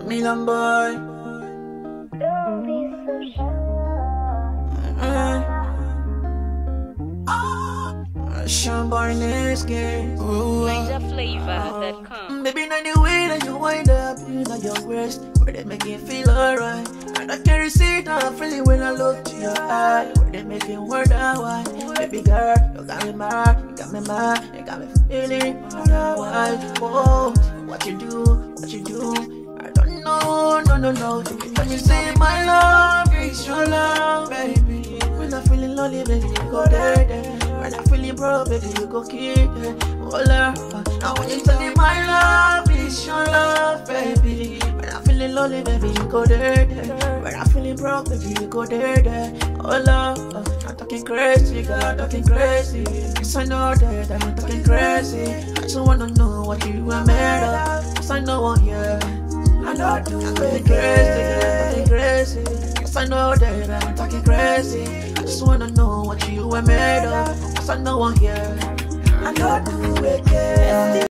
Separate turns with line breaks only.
Milan boy.
Don't be so shy.
Sean born this game.
magixofficialvideo.com.
Baby, not the way that you wind up, you know your waist, where they make it feel alright. And I can see that feeling when I look to your eye, where they make it worth that why. Baby girl, you got me mad, you got me mad, you got me feeling otherwise. Oh, what you do, I don't know, no. When you say my love, it's your love, baby. When I'm feeling lonely, baby, you go there. When I'm feeling broke, baby, you go keep it. Oh, love. Now when you tell me my love is your love, baby. When I'm feeling lonely, baby, you go there. When I'm feeling broke, baby, you go there. Oh, love. I'm talking crazy, girl, talking crazy. Yes, I know that I'm talking crazy. I just wanna know what you are made of. Yes, I know, yeah. I know I'm talking crazy. Yes, I know that I'm talking crazy. I just wanna know what you are made of. Yes, I know, yeah. I know I do it, yeah.